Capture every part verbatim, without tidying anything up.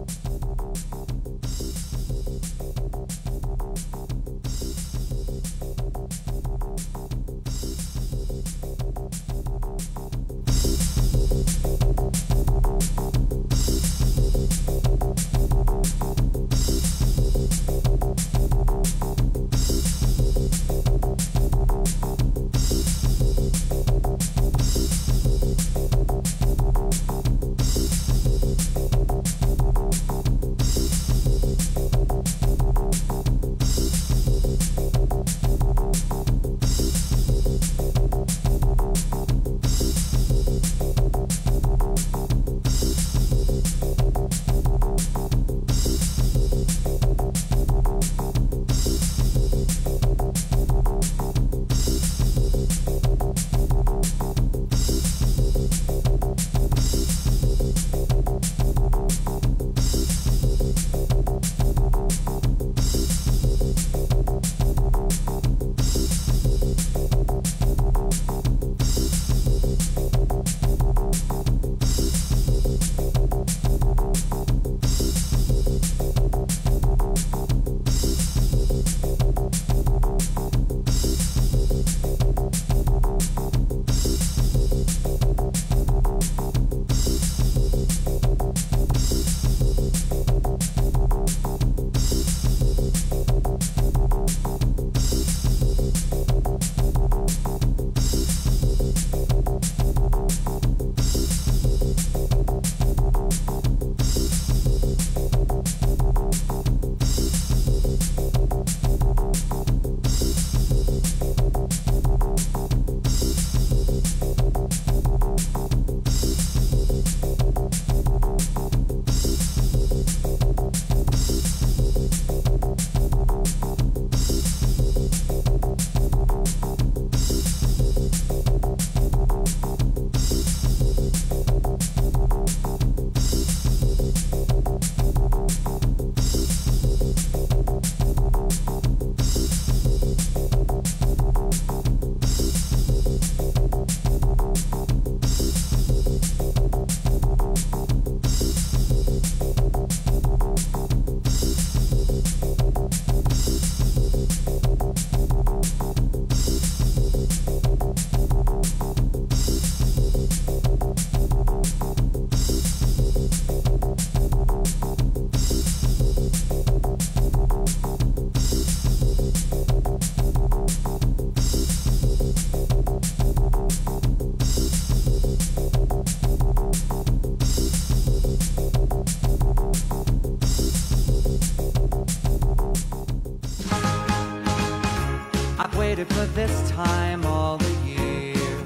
waited for this time all the year,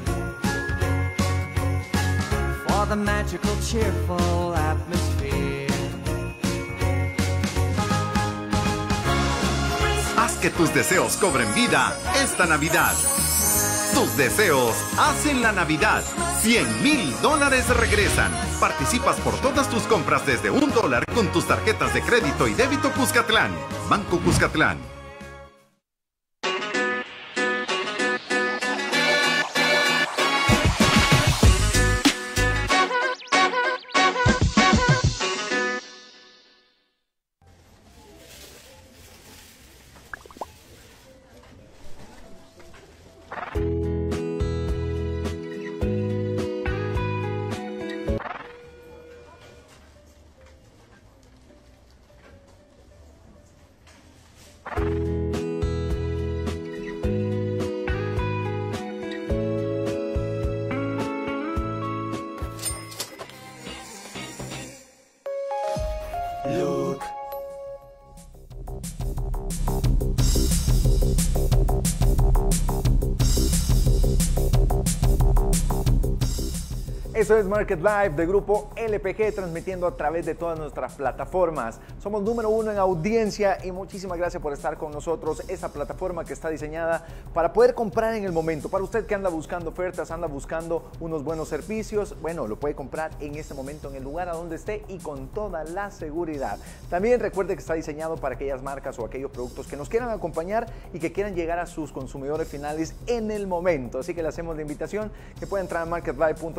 for the magical, cheerful atmosphere. Haz que tus deseos cobren vida esta Navidad. Tus deseos hacen la Navidad. cien mil dólares regresan. Participas por todas tus compras desde un dólar con tus tarjetas de crédito y débito Cuscatlán. Banco Cuscatlán. Look. Eso es Market Live de Grupo L P G, transmitiendo a través de todas nuestras plataformas. Somos número uno en audiencia y muchísimas gracias por estar con nosotros. Esta plataforma que está diseñada para poder comprar en el momento. Para usted que anda buscando ofertas, anda buscando unos buenos servicios, bueno, lo puede comprar en este momento en el lugar a donde esté y con toda la seguridad. También recuerde que está diseñado para aquellas marcas o aquellos productos que nos quieran acompañar y que quieran llegar a sus consumidores finales en el momento. Así que le hacemos la invitación que pueda entrar a market live punto la prensa gráfica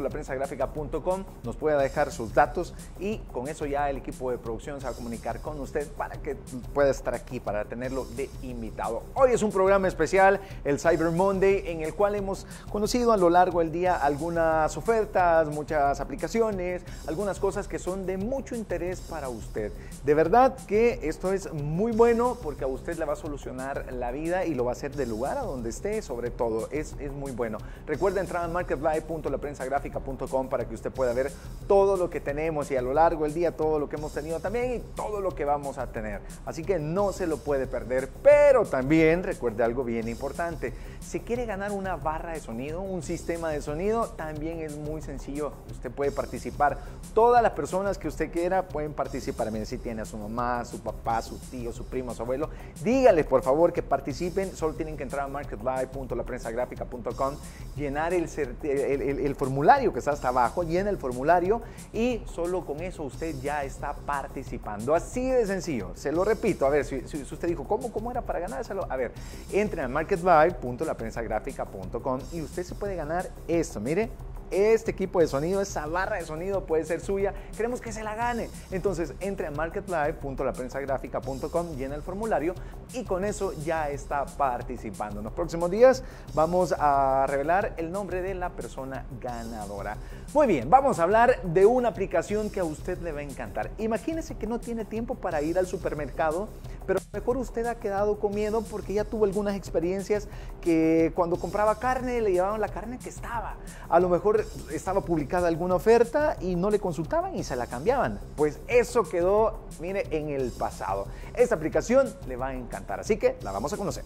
gráfica punto com, nos puede dejar sus datos y con eso ya el equipo de producción se va a comunicar con usted para que pueda estar aquí, para tenerlo de invitado. Hoy es un programa especial, el Cyber Monday, en el cual hemos conocido a lo largo del día algunas ofertas, muchas aplicaciones, algunas cosas que son de mucho interés para usted. De verdad que esto es muy bueno porque a usted le va a solucionar la vida y lo va a hacer del lugar a donde esté, sobre todo, es, es muy bueno. Recuerda entrar a market live punto la prensa gráfica punto com para que usted pueda ver todo lo que tenemos y a lo largo del día todo lo que hemos tenido también y todo lo que vamos a tener. Así que no se lo puede perder, pero también recuerde algo bien importante. Si quiere ganar una barra de sonido, un sistema de sonido, también es muy sencillo. Usted puede participar. Todas las personas que usted quiera pueden participar. Mire, si tiene a su mamá, su papá, su tío, su primo, su abuelo, dígales por favor que participen. Solo tienen que entrar a market live punto la prensa gráfica punto com, llenar el, el, el, el formulario que está hasta abajo, llena el formulario y solo con eso usted ya está participando. Así de sencillo. Se lo repito, a ver, si, si usted dijo, ¿cómo, cómo era para ganárselo? A ver, entre a market live punto la prensa gráfica punto com y usted se puede ganar esto, mire. Este equipo de sonido, esa barra de sonido puede ser suya, queremos que se la gane. Entonces entre a market live punto la prensa gráfica punto com, llena el formulario y con eso ya está participando. En los próximos días vamos a revelar el nombre de la persona ganadora. Muy bien, vamos a hablar de una aplicación que a usted le va a encantar. Imagínese que no tiene tiempo para ir al supermercado, pero mejor usted ha quedado con miedo porque ya tuvo algunas experiencias que cuando compraba carne le llevaban la carne que estaba. A lo mejor estaba publicada alguna oferta y no le consultaban y se la cambiaban. Pues eso quedó, mire, en el pasado. Esta aplicación le va a encantar, así que la vamos a conocer.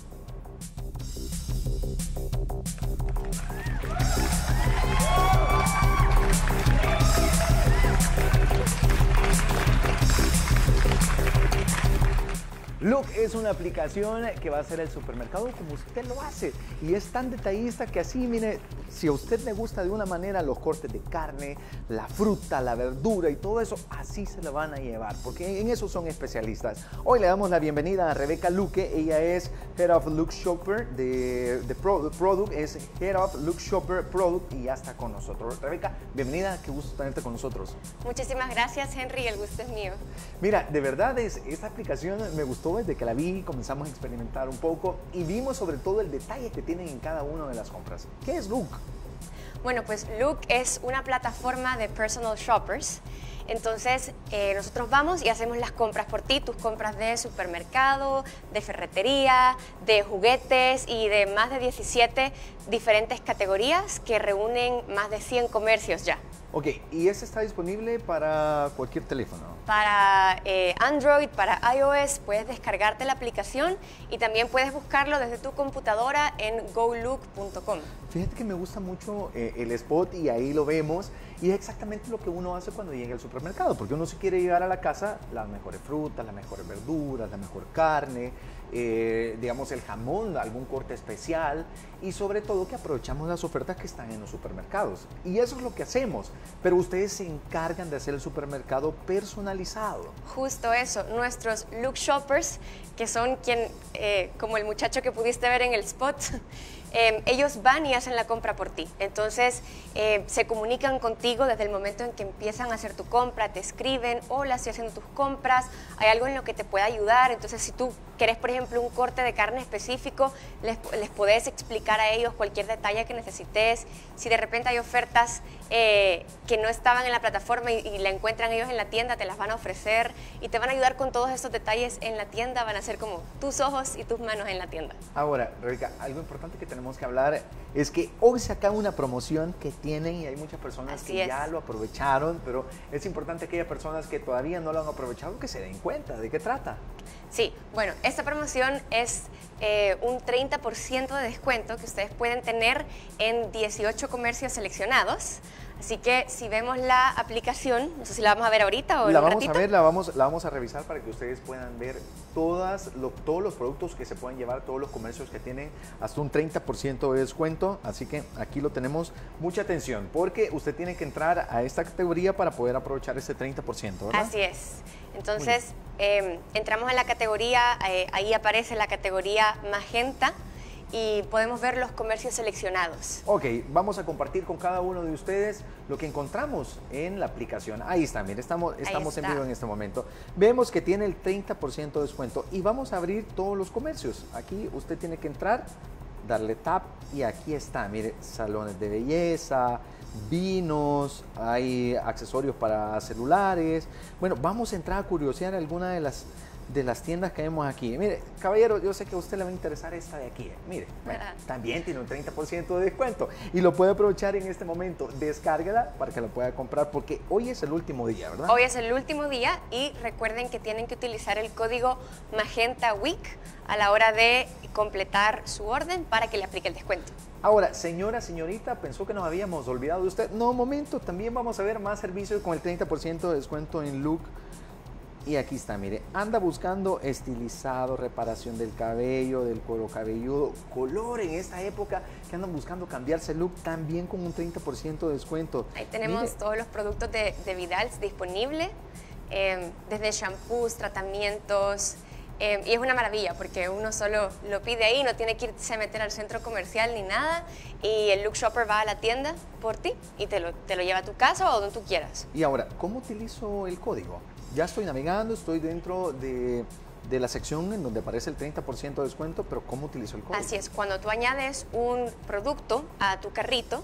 Look es una aplicación que va a hacer el supermercado como usted lo hace y es tan detallista que así, mire, si a usted le gusta de una manera los cortes de carne, la fruta, la verdura y todo eso, así se lo van a llevar porque en eso son especialistas. Hoy le damos la bienvenida a Rebeca Luque, ella es Head of Look Shopper de, de Pro, Product, es Head of Look Shopper Product y ya está con nosotros. Rebeca, bienvenida, qué gusto tenerte con nosotros. Muchísimas gracias, Henry, el gusto es mío. Mira, de verdad es, esta aplicación me gustó desde que la vi, comenzamos a experimentar un poco y vimos sobre todo el detalle que tienen en cada una de las compras. ¿Qué es Look? Bueno, pues Look es una plataforma de personal shoppers. Entonces, eh, nosotros vamos y hacemos las compras por ti, tus compras de supermercado, de ferretería, de juguetes y de más de diecisiete diferentes categorías que reúnen más de cien comercios ya. Ok, ¿y ese está disponible para cualquier teléfono? Para eh, Android, para iOS, puedes descargarte la aplicación y también puedes buscarlo desde tu computadora en go look punto com. Fíjate que me gusta mucho eh, el spot y ahí lo vemos y es exactamente lo que uno hace cuando llega al supermercado, porque uno se quiere llevar a la casa las mejores frutas, las mejores verduras, la mejor carne, eh, digamos el jamón, algún corte especial y sobre todo que aprovechamos las ofertas que están en los supermercados. Y eso es lo que hacemos, pero ustedes se encargan de hacer el supermercado personalizado. Justo eso, nuestros Look Shoppers, que son quien, eh, como el muchacho que pudiste ver en el spot, Eh, ellos van y hacen la compra por ti. Entonces, eh, se comunican contigo desde el momento en que empiezan a hacer tu compra, te escriben, hola, estoy haciendo tus compras, hay algo en lo que te pueda ayudar. Entonces, si tú querés, por ejemplo, un corte de carne específico, les, les podés explicar a ellos cualquier detalle que necesites. Si de repente hay ofertas eh, que no estaban en la plataforma y, y la encuentran ellos en la tienda, te las van a ofrecer y te van a ayudar con todos estos detalles en la tienda. Van a ser como tus ojos y tus manos en la tienda. Ahora, Rebeca, algo importante que tenemos que hablar es que hoy se acaba una promoción que tienen y hay muchas personas Así que es. ya lo aprovecharon, pero es importante que haya personas que todavía no lo han aprovechado que se den cuenta de qué trata. Sí, bueno, esta promoción es eh, un treinta por ciento de descuento que ustedes pueden tener en dieciocho comercios seleccionados. Así que si vemos la aplicación, no sé si la vamos a ver ahorita o en La un vamos ratito. a ver, la vamos, la vamos a revisar para que ustedes puedan ver todas lo, todos los productos que se pueden llevar, todos los comercios que tienen hasta un treinta por ciento de descuento. Así que aquí lo tenemos. Mucha atención, porque usted tiene que entrar a esta categoría para poder aprovechar ese treinta por ciento, ¿verdad? Así es. Entonces, eh, entramos en la categoría, eh, ahí aparece la categoría magenta. y podemos ver los comercios seleccionados. Ok, vamos a compartir con cada uno de ustedes lo que encontramos en la aplicación. Ahí está, mire, estamos, estamos en está. vivo en este momento. Vemos que tiene el treinta por ciento de descuento y vamos a abrir todos los comercios. Aquí usted tiene que entrar, darle tap y aquí está, mire, salones de belleza, vinos, hay accesorios para celulares. Bueno, vamos a entrar a curiosear alguna de las de las tiendas que vemos aquí. Mire, caballero, yo sé que a usted le va a interesar esta de aquí. Eh. Mire, bueno, también tiene un treinta por ciento de descuento y lo puede aprovechar en este momento. Descárguela para que la pueda comprar porque hoy es el último día, ¿verdad? Hoy es el último día y recuerden que tienen que utilizar el código Magenta Week a la hora de completar su orden para que le aplique el descuento. Ahora, señora, señorita, pensó que nos habíamos olvidado de usted. No, un momento, también vamos a ver más servicios con el treinta por ciento de descuento en Look. Y aquí está, mire, anda buscando estilizado, reparación del cabello, del cuero cabelludo, color en esta época que andan buscando cambiarse el look también con un treinta por ciento de descuento. Ahí tenemos mire. todos los productos de, de Vidals disponibles, eh, desde shampoos, tratamientos, eh, y es una maravilla porque uno solo lo pide ahí, no tiene que irse a meter al centro comercial ni nada, y el Look Shopper va a la tienda por ti y te lo, te lo lleva a tu casa o donde tú quieras. Y ahora, ¿cómo utilizo el código? Ya estoy navegando, estoy dentro de, de la sección en donde aparece el treinta por ciento de descuento, pero ¿cómo utilizo el código? Así es, cuando tú añades un producto a tu carrito,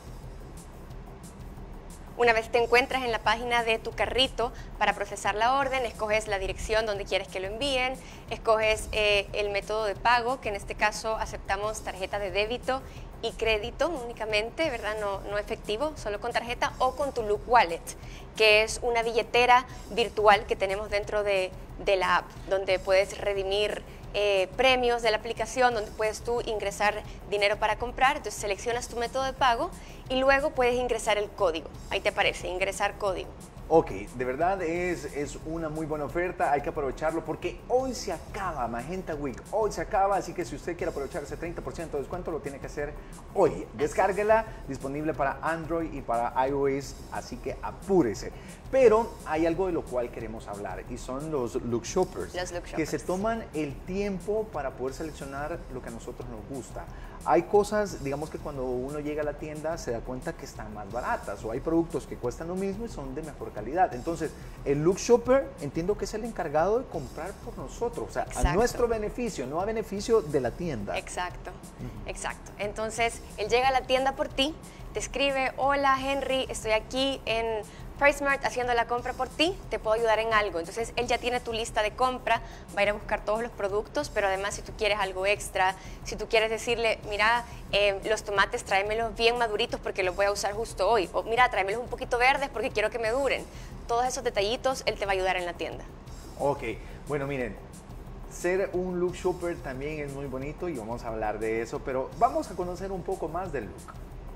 una vez te encuentras en la página de tu carrito para procesar la orden, escoges la dirección donde quieres que lo envíen, escoges eh, el método de pago, que en este caso aceptamos tarjeta de débito y crédito únicamente, ¿verdad? No, no efectivo, solo con tarjeta o con tu Look Wallet, que es una billetera virtual que tenemos dentro de, de la app, donde puedes redimir eh, premios de la aplicación, donde puedes tú ingresar dinero para comprar. Entonces seleccionas tu método de pago y luego puedes ingresar el código. Ahí te aparece, ingresar código. Ok, de verdad es, es una muy buena oferta, hay que aprovecharlo porque hoy se acaba Magenta Week, hoy se acaba, así que si usted quiere aprovechar ese treinta por ciento de descuento lo tiene que hacer hoy. Descárguela, disponible para Android y para iOS, así que apúrese. Pero hay algo de lo cual queremos hablar y son los Look Shoppers, los look shoppers. que se toman el tiempo para poder seleccionar lo que a nosotros nos gusta. Hay cosas, digamos que cuando uno llega a la tienda se da cuenta que están más baratas o hay productos que cuestan lo mismo y son de mejor calidad. Entonces, el Look Shopper entiendo que es el encargado de comprar por nosotros, o sea, exacto. a nuestro beneficio, no a beneficio de la tienda. Exacto, uh-huh. exacto. Entonces, él llega a la tienda por ti, te escribe, hola Henry, estoy aquí en PriceSmart haciendo la compra por ti, te puedo ayudar en algo. Entonces él ya tiene tu lista de compra, va a ir a buscar todos los productos, pero además si tú quieres algo extra, si tú quieres decirle, mira, eh, los tomates tráemelos bien maduritos porque los voy a usar justo hoy, o mira, tráemelos un poquito verdes porque quiero que me duren. Todos esos detallitos él te va a ayudar en la tienda. Ok, bueno miren, ser un Look Shopper también es muy bonito y vamos a hablar de eso, pero vamos a conocer un poco más del look.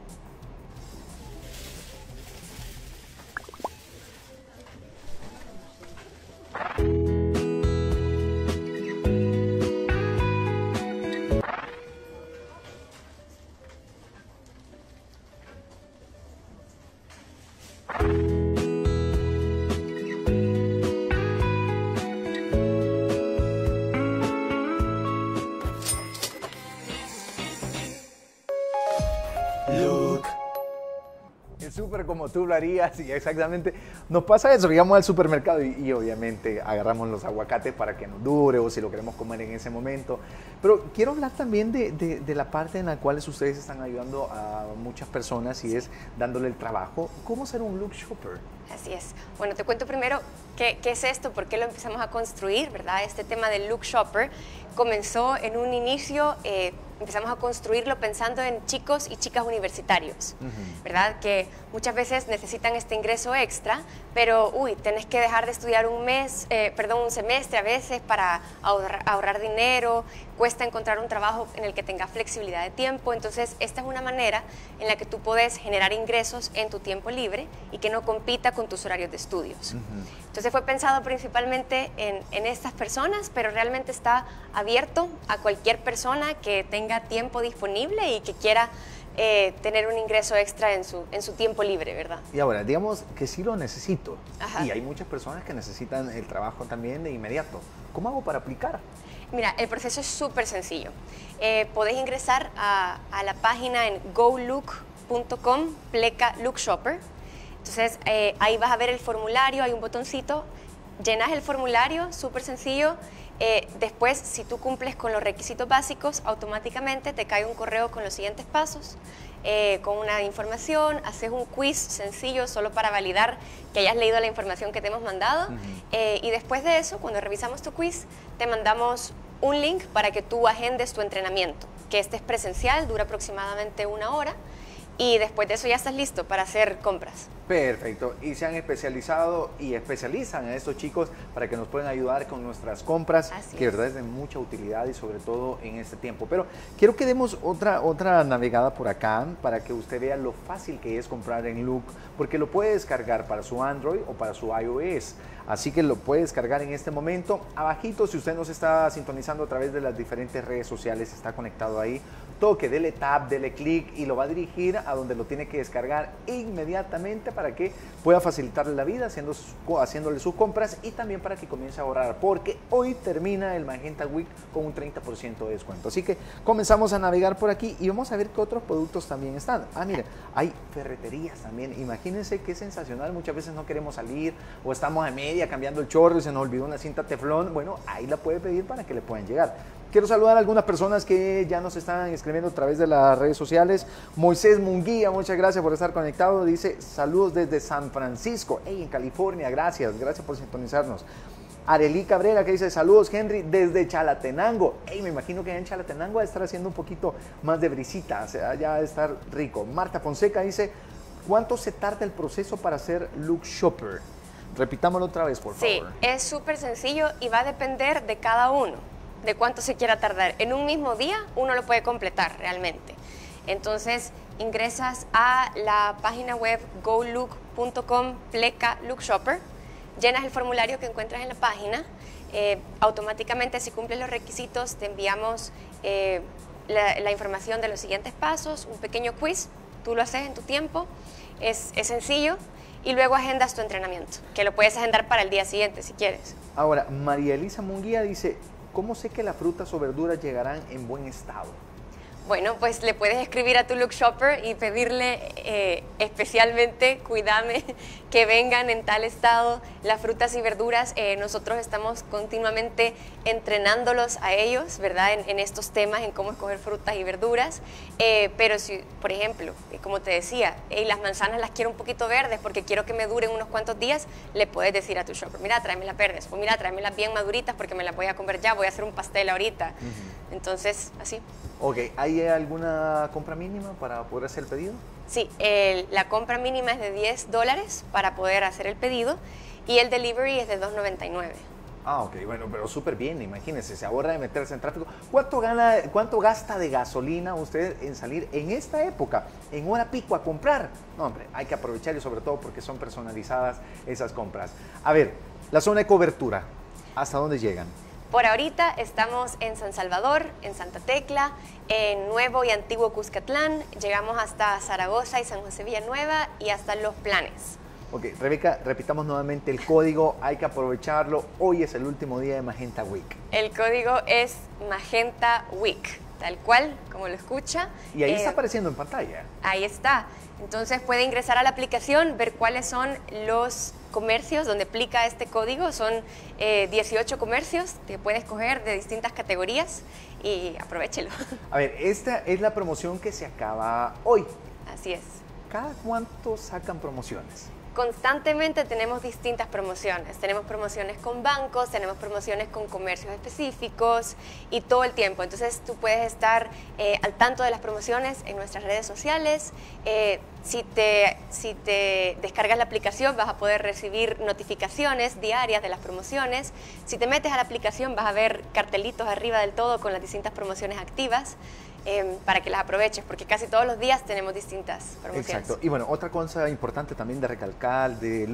Súper como tú lo harías y exactamente nos pasa eso, llegamos al supermercado y, y obviamente agarramos los aguacates para que nos dure o si lo queremos comer en ese momento, pero quiero hablar también de, de, de la parte en la cual ustedes están ayudando a muchas personas y es dándole el trabajo. ¿Cómo ser un Look Shopper? Así es. Bueno, te cuento primero qué, qué es esto, por qué lo empezamos a construir, ¿verdad? Este tema del Look Shopper comenzó en un inicio, eh, empezamos a construirlo pensando en chicos y chicas universitarios, uh-huh. ¿verdad? Que muchas veces necesitan este ingreso extra, pero, uy, tenés que dejar de estudiar un mes, eh, perdón, un semestre a veces para ahorrar, ahorrar dinero, cuesta encontrar un trabajo en el que tenga flexibilidad de tiempo. Entonces, esta es una manera en la que tú puedes generar ingresos en tu tiempo libre y que no compita con tus horarios de estudios. Uh-huh. Entonces, fue pensado principalmente en, en estas personas, pero realmente está abierto a cualquier persona que tenga tiempo disponible y que quiera eh, tener un ingreso extra en su, en su tiempo libre, ¿verdad? Y ahora, digamos que sí lo necesito. Ajá. Y hay muchas personas que necesitan el trabajo también de inmediato. ¿Cómo hago para aplicar? Mira, el proceso es súper sencillo. Eh, podés ingresar a, a la página en go look punto com, pleca Look Shopper. Entonces, eh, ahí vas a ver el formulario, hay un botoncito, llenas el formulario, súper sencillo. Eh, después, si tú cumples con los requisitos básicos, automáticamente te cae un correo con los siguientes pasos, eh, con una información, haces un quiz sencillo solo para validar que hayas leído la información que te hemos mandado. Uh-huh. eh, y después de eso, cuando revisamos tu quiz, te mandamos un link para que tú agendes tu entrenamiento, que este es presencial, dura aproximadamente una hora. Y después de eso ya estás listo para hacer compras. Perfecto. Y se han especializado y especializan a estos chicos para que nos puedan ayudar con nuestras compras, Así que de verdad es de mucha utilidad y sobre todo en este tiempo. Pero quiero que demos otra, otra navegada por acá para que usted vea lo fácil que es comprar en Look, porque lo puede descargar para su Android o para su iOS. Así que lo puede descargar en este momento. Abajito, si usted nos está sintonizando a través de las diferentes redes sociales, está conectado ahí, toque, dele tap, dele clic y lo va a dirigir a donde lo tiene que descargar inmediatamente para que pueda facilitarle la vida haciendo, haciéndole sus compras y también para que comience a ahorrar, porque hoy termina el Magenta Week con un treinta por ciento de descuento. Así que comenzamos a navegar por aquí y vamos a ver qué otros productos también están. Ah, miren, hay ferreterías también. Imagínense qué sensacional. Muchas veces no queremos salir o estamos a media cambiando el chorro y se nos olvidó una cinta teflón. Bueno, ahí la puede pedir para que le puedan llegar. Quiero saludar a algunas personas que ya nos están escribiendo a través de las redes sociales. Moisés Munguía, muchas gracias por estar conectado. Dice, saludos desde San Francisco, hey, en California, gracias, gracias por sintonizarnos. Arely Cabrera que dice, saludos Henry, desde Chalatenango. Hey, me imagino que en Chalatenango va a estar haciendo un poquito más de brisita, o sea, ya va a estar rico. Marta Fonseca dice, ¿cuánto se tarda el proceso para hacer Look Shopper? Repitámoslo otra vez, por favor. Sí, es súper sencillo y va a depender de cada uno, de cuánto se quiera tardar. En un mismo día uno lo puede completar realmente. Entonces ingresas a la página web go look punto com, pleca Look Shopper, llenas el formulario que encuentras en la página, eh, automáticamente si cumples los requisitos te enviamos eh, la, la información de los siguientes pasos, un pequeño quiz, tú lo haces en tu tiempo, es, es sencillo. Y luego agendas tu entrenamiento, que lo puedes agendar para el día siguiente si quieres. Ahora, María Elisa Munguía dice, ¿cómo sé que las frutas o verduras llegarán en buen estado? Bueno, pues le puedes escribir a tu Look Shopper y pedirle eh, especialmente, cuídame, que vengan en tal estado las frutas y verduras. Eh, nosotros estamos continuamente entrenándolos a ellos, ¿verdad? En, en estos temas, en cómo escoger frutas y verduras. Eh, pero si, por ejemplo, como te decía, hey, las manzanas las quiero un poquito verdes porque quiero que me duren unos cuantos días, le puedes decir a tu shopper, mira, tráemelas verdes, o mira, tráemelas bien maduritas porque me las voy a comer ya, voy a hacer un pastel ahorita. Uh-huh. Entonces, así. Ok, ¿hay alguna compra mínima para poder hacer el pedido? Sí, el, la compra mínima es de diez dólares para poder hacer el pedido y el delivery es de dos noventa y nueve. Ah, ok, bueno, pero súper bien, imagínense, se ahorra de meterse en tráfico. ¿Cuánto, gana, ¿Cuánto gasta de gasolina usted en salir en esta época, en hora pico, a comprar? No, hombre, hay que aprovechar y sobre todo porque son personalizadas esas compras. A ver, la zona de cobertura, ¿hasta dónde llegan? Por ahorita estamos en San Salvador, en Santa Tecla, en Nuevo y Antiguo Cuscatlán, llegamos hasta Zaragoza y San José Villanueva y hasta Los Planes. Ok, Rebeca, repitamos nuevamente el código, hay que aprovecharlo, hoy es el último día de Magenta Week. El código es Magenta Week, tal cual, como lo escucha. Y ahí eh, está apareciendo en pantalla. Ahí está, entonces puede ingresar a la aplicación, ver cuáles son los comercios donde aplica este código, son eh, dieciocho comercios que puede escoger de distintas categorías y aprovechelo. A ver, esta es la promoción que se acaba hoy. Así es. ¿Cada cuánto sacan promociones? Constantemente tenemos distintas promociones, tenemos promociones con bancos, tenemos promociones con comercios específicos y todo el tiempo, entonces tú puedes estar eh, al tanto de las promociones en nuestras redes sociales. Eh, si, te, si te descargas la aplicación vas a poder recibir notificaciones diarias de las promociones. Si te metes a la aplicación vas a ver cartelitos arriba del todo con las distintas promociones activas. Eh, para que las aproveches, porque casi todos los días tenemos distintas promociones. Exacto. Y bueno, otra cosa importante también de recalcar de Look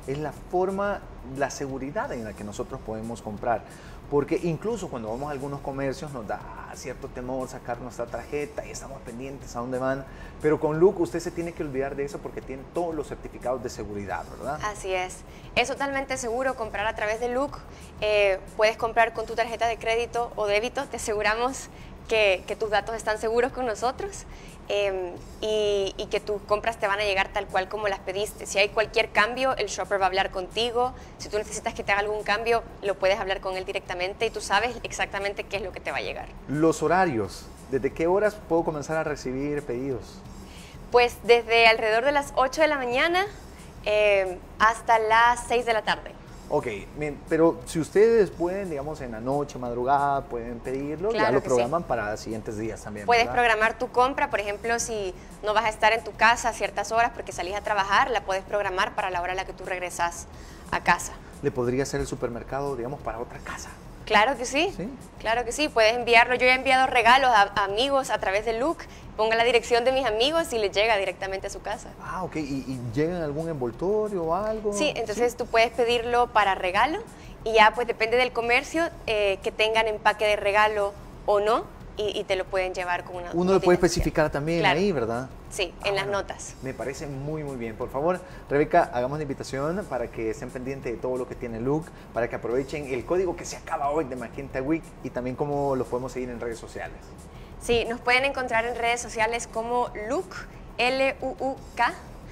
es la forma, la seguridad en la que nosotros podemos comprar. Porque incluso cuando vamos a algunos comercios nos da cierto temor sacar nuestra tarjeta y estamos pendientes a dónde van. Pero con Look usted se tiene que olvidar de eso porque tiene todos los certificados de seguridad, ¿verdad? Así es. Es totalmente seguro comprar a través de Look. Eh, puedes comprar con tu tarjeta de crédito o débito. Te aseguramos que, que tus datos están seguros con nosotros. Eh, y, y que tus compras te van a llegar tal cual como las pediste. Si hay cualquier cambio, el shopper va a hablar contigo. Si tú necesitas que te haga algún cambio, lo puedes hablar con él directamente y tú sabes exactamente qué es lo que te va a llegar. Los horarios, ¿desde qué horas puedo comenzar a recibir pedidos? Pues desde alrededor de las ocho de la mañana eh, hasta las seis de la tarde. Ok, bien, pero si ustedes pueden, digamos, en la noche, madrugada, pueden pedirlo, Claro ya lo que programan sí. para siguientes días también, Puedes ¿verdad? programar tu compra, por ejemplo, si no vas a estar en tu casa a ciertas horas porque salís a trabajar, la puedes programar para la hora en la que tú regresas a casa. ¿Le podría hacer el supermercado, digamos, para otra casa? Claro que sí, ¿Sí? claro que sí, puedes enviarlo. Yo he enviado regalos a, a amigos a través de Look, ponga la dirección de mis amigos y les llega directamente a su casa. Ah, ok, ¿y, y llega en algún envoltorio o algo? Sí, entonces tú puedes pedirlo para regalo y ya pues depende del comercio eh, que tengan empaque de regalo o no y, y te lo pueden llevar con una Uno lo puede notificación. especificar también Claro. ahí, ¿verdad? Sí, Ah, en las bueno, notas. Me parece muy, muy bien. Por favor, Rebeca, hagamos la invitación para que estén pendientes de todo lo que tiene Look, para que aprovechen el código que se acaba hoy de Magenta Week y también cómo los podemos seguir en redes sociales. Sí, nos pueden encontrar en redes sociales como Look, L U U K.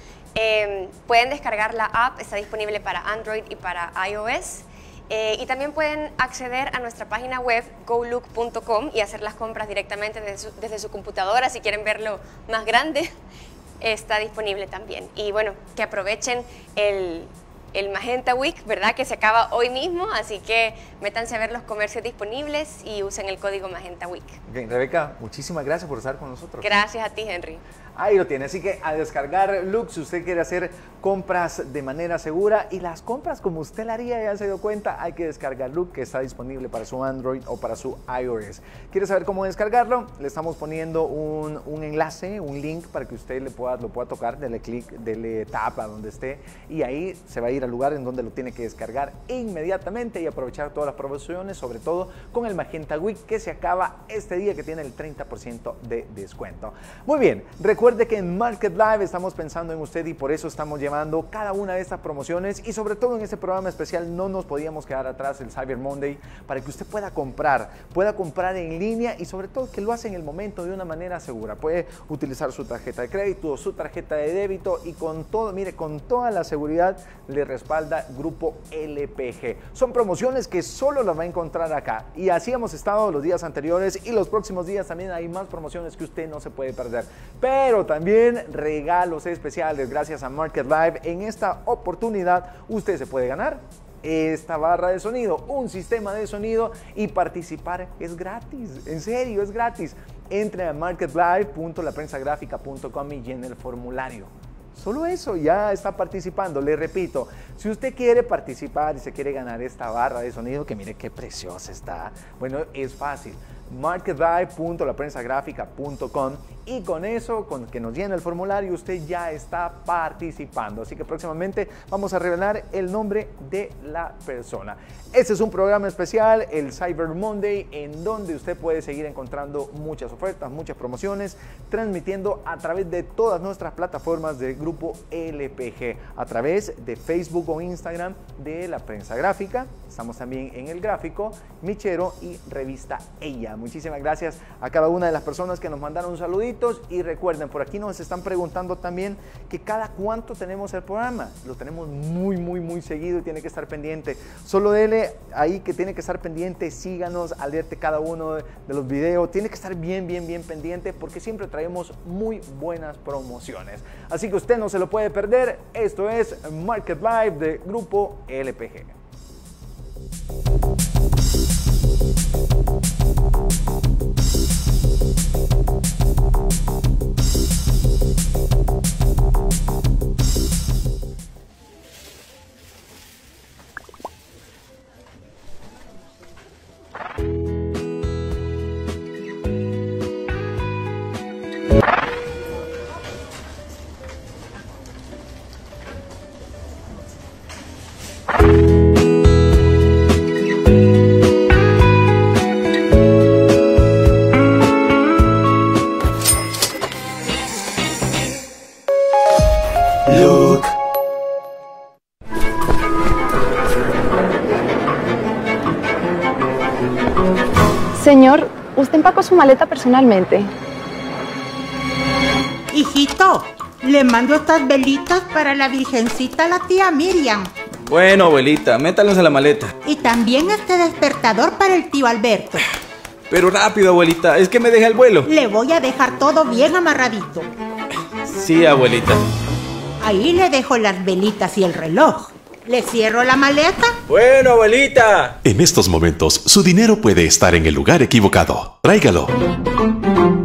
Eh, pueden descargar la app, está disponible para Android y para iOS. Eh, y también pueden acceder a nuestra página web go look punto com y hacer las compras directamente desde su, desde su computadora. Si quieren verlo más grande, está disponible también. Y bueno, que aprovechen el, el Magenta Week, ¿verdad? Que se acaba hoy mismo, así que métanse a ver los comercios disponibles y usen el código Magenta Week. Bien, Rebeca, muchísimas gracias por estar con nosotros. Gracias a ti, Henry. Ahí lo tiene, así que a descargar Look si usted quiere hacer compras de manera segura y las compras como usted la haría, ya se dio cuenta, hay que descargar Look que está disponible para su Android o para su iOS. ¿Quiere saber cómo descargarlo? Le estamos poniendo un, un enlace, un link para que usted le pueda, lo pueda tocar, dele clic, dele tap a donde esté y ahí se va a ir al lugar en donde lo tiene que descargar inmediatamente y aprovechar todas las promociones, sobre todo con el Magenta Week que se acaba este día, que tiene el treinta por ciento de descuento. Muy bien, recuerden Recuerde que en Market Live estamos pensando en usted y por eso estamos llevando cada una de estas promociones y sobre todo en este programa especial no nos podíamos quedar atrás el Cyber Monday para que usted pueda comprar, pueda comprar en línea y sobre todo que lo hace en el momento de una manera segura. Puede utilizar su tarjeta de crédito o su tarjeta de débito y con todo, mire, con toda la seguridad le respalda Grupo L P G. Son promociones que solo las va a encontrar acá y así hemos estado los días anteriores y los próximos días también hay más promociones que usted no se puede perder. Pero también regalos especiales gracias a Market Live. En esta oportunidad usted se puede ganar esta barra de sonido, un sistema de sonido y participar es gratis, en serio es gratis. Entre a market live punto la prensa gráfica punto com y llene el formulario. Solo eso, ya está participando. Le repito, si usted quiere participar y se quiere ganar esta barra de sonido, que mire qué preciosa está, bueno, es fácil. market live punto la prensa gráfica punto com y con eso, con que nos llene el formulario, usted ya está participando. Así que próximamente vamos a revelar el nombre de la persona. Este es un programa especial, el Cyber Monday, en donde usted puede seguir encontrando muchas ofertas, muchas promociones, transmitiendo a través de todas nuestras plataformas del Grupo L P G, a través de Facebook o Instagram de La Prensa Gráfica. Estamos también en El Gráfico, Michero y Revista Ella. Muchísimas gracias a cada una de las personas que nos mandaron saluditos y recuerden, por aquí nos están preguntando también que cada cuánto tenemos el programa. Lo tenemos muy, muy, muy seguido y tiene que estar pendiente. Solo dele ahí que tiene que estar pendiente, síganos, alerte cada uno de los videos. Tiene que estar bien, bien, bien pendiente porque siempre traemos muy buenas promociones. Así que usted no se lo puede perder. Esto es Market Live de Grupo L P G. Señor, ¿usted empacó su maleta personalmente? Hijito, le mando estas velitas para la virgencita, la tía Miriam. Bueno, abuelita, métalos a la maleta. Y también este despertador para el tío Alberto. Pero rápido, abuelita, es que me deja el vuelo. Le voy a dejar todo bien amarradito. Sí, abuelita. Ahí le dejo las velitas y el reloj. ¿Le cierro la maleta? Bueno, abuelita. En estos momentos, su dinero puede estar en el lugar equivocado. Tráigalo.